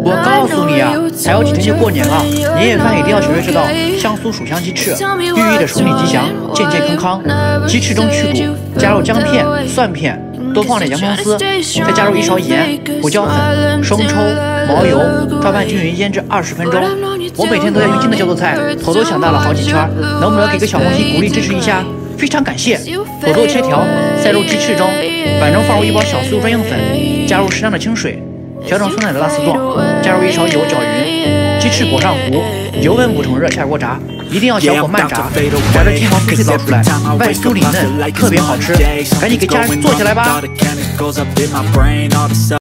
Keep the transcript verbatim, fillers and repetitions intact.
我告诉你啊，还有几天就过年了，年夜饭一定要学会这道香酥薯香鸡翅，寓意着顺利吉祥、健健康康。鸡翅中去骨，加入姜片、蒜片，多放点洋葱丝，再加入一勺盐、胡椒粉、生抽、毛油，照拌均匀腌制二十分钟。我每天都在用新的叫做菜，头都想大了好几圈，能不能给个小红心鼓励支持一下？非常感谢。土豆切条，塞入鸡翅中，反中放入一包小酥专用粉，加入适量的清水，调整酸奶的拉丝状，加入一勺油搅匀，鸡翅裹上糊，油温五成热下锅炸，一定要小火慢炸，炸得金黄酥脆倒出来，外酥里嫩，特别好吃，赶紧给家人做起来吧。